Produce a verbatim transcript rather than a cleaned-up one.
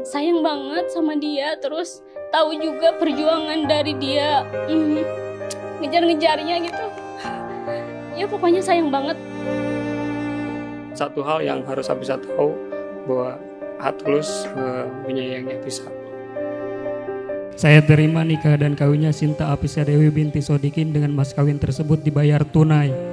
sayang banget sama dia, terus tahu juga perjuangan dari dia, mm, ngejar-ngejarnya gitu. Ya pokoknya sayang banget. Satu hal yang harus Apisa tahu bahwa Tulus uh, menyayangi Apisa. Saya terima nikah dan kawinnya Sinta Apisa Dewi binti Sodikin dengan mas kawin tersebut dibayar tunai.